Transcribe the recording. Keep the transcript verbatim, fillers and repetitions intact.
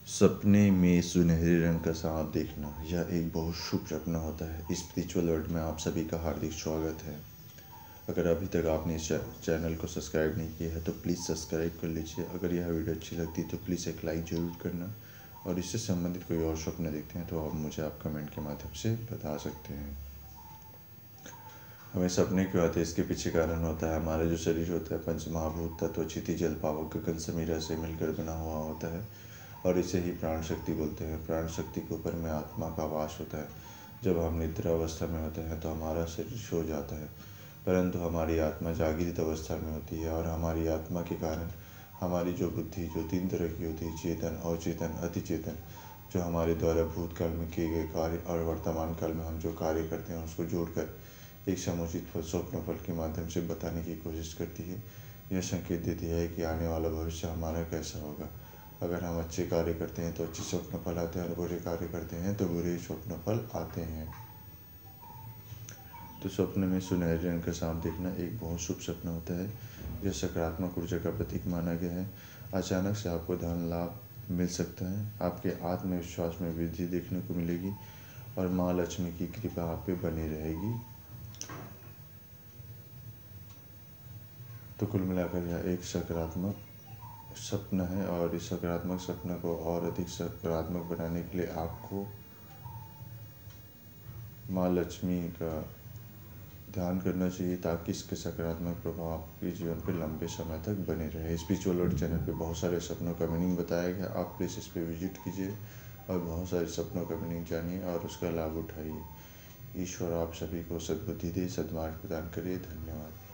सपने में सुनहरे रंग का सांप देखना यह एक बहुत शुभ सपना होता है। स्पिरिचुअल वर्ल्ड में आप सभी का हार्दिक स्वागत है। अगर अभी तक आपने इस चैनल को सब्सक्राइब नहीं किया है तो प्लीज़ सब्सक्राइब कर लीजिए। अगर यह वीडियो अच्छी लगती है तो प्लीज़ एक लाइक ज़रूर करना, और इससे संबंधित कोई और सपने देखते हैं तो आप मुझे आप कमेंट के माध्यम से बता सकते हैं। हमें सपने क्यों आते हैं, इसके पीछे कारण होता है हमारा जो शरीर होता है पंच महाभूत तत्व क्षिति जल पावक गगन समीरा से मिलकर बना हुआ होता है, और इसे ही प्राण शक्ति बोलते हैं। प्राण शक्ति के ऊपर में आत्मा का वास होता है। जब हम निद्रा अवस्था में होते हैं तो हमारा शरीर सो जाता है, परंतु हमारी आत्मा जागृत अवस्था में होती है, और हमारी आत्मा के कारण हमारी जो बुद्धि जो तीन तरह की होती है, चेतन, अवचेतन, अतिचेतन, जो हमारे द्वारा भूतकाल में किए गए कार्य और वर्तमान काल में हम जो कार्य करते हैं उसको जोड़कर एक समुचित फल स्वप्न फल के माध्यम से बताने की कोशिश करती है। यह संकेत देती है कि आने वाला भविष्य हमारा कैसा होगा। अगर हम अच्छे कार्य करते हैं तो अच्छे स्वप्न फल आते हैं, और बुरे कार्य करते हैं तो बुरे स्वप्न फल आते हैं। तो स्वप्न में सुनहरे रंग का सांप देखना एक बहुत शुभ सपना होता है। यह सकारात्मक ऊर्जा का प्रतीक माना गया है। अचानक से आपको धन लाभ मिल सकता है, आपके आत्मविश्वास में वृद्धि देखने को मिलेगी, और माँ लक्ष्मी की कृपा आप पे बनी रहेगी। तो कुल मिलाकर यह एक सकारात्मक सपना है, और इस सकारात्मक सपना को और अधिक सकारात्मक बनाने के लिए आपको माँ लक्ष्मी का ध्यान करना चाहिए, ताकि इसके सकारात्मक प्रभाव आपके जीवन पर लंबे समय तक बने रहे। स्पिरिचुअल वर्ल्ड चैनल पे बहुत सारे सपनों का मीनिंग बताया गया, आप प्लीज़ इस पे विजिट कीजिए और बहुत सारे सपनों का मीनिंग जानिए और उसका लाभ उठाइए। ईश्वर आप सभी को सद्बुद्धि दे, सद्मार्ग प्रदान करे। धन्यवाद।